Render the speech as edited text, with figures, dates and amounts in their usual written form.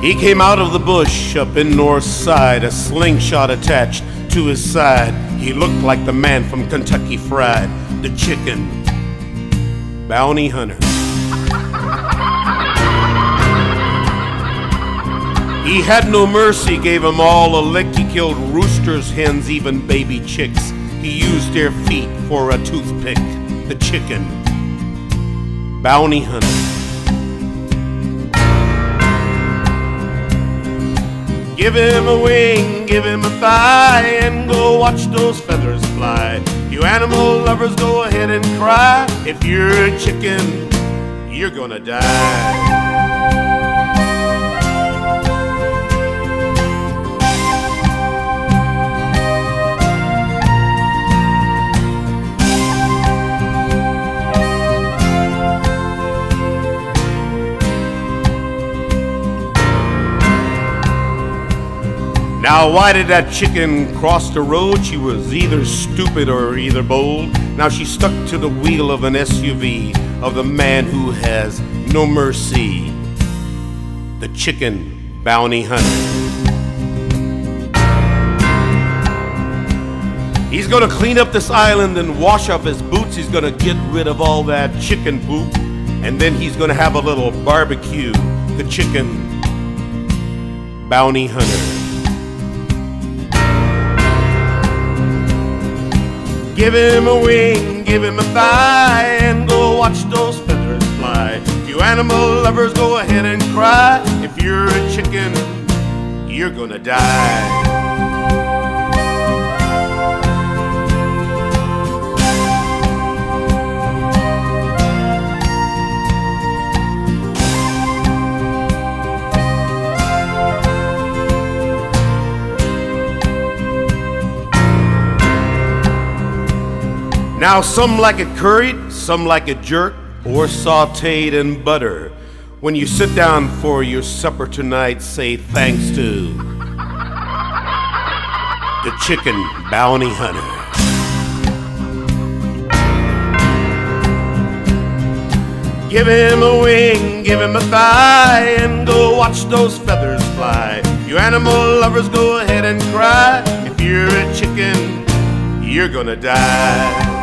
He came out of the bush up in North Side, a slingshot attached to his side. He looked like the man from Kentucky Fried, the chicken bounty hunter. He had no mercy, gave them all a lick. He killed roosters, hens, even baby chicks. He used their feet for a toothpick, the chicken bounty hunter. Give him a wing, give him a thigh, and go watch those feathers fly. You animal lovers, go ahead and cry. If you're a chicken, you're gonna die. Now why did that chicken cross the road? She was either stupid or either bold. Now she stuck to the wheel of an SUV of the man who has no mercy, the chicken bounty hunter. He's gonna clean up this island and wash off his boots. He's gonna get rid of all that chicken poop, and then he's gonna have a little barbecue, the chicken bounty hunter. Give him a wing, give him a thigh, and go watch those feathers fly. You animal lovers, go ahead and cry. If you're a chicken, you're gonna die. Now some like it curried, some like it jerked, or sauteed in butter. When you sit down for your supper tonight, say thanks to the chicken bounty hunter. Give him a wing, give him a thigh, and go watch those feathers fly. You animal lovers, go ahead and cry. If you're a chicken, you're gonna die.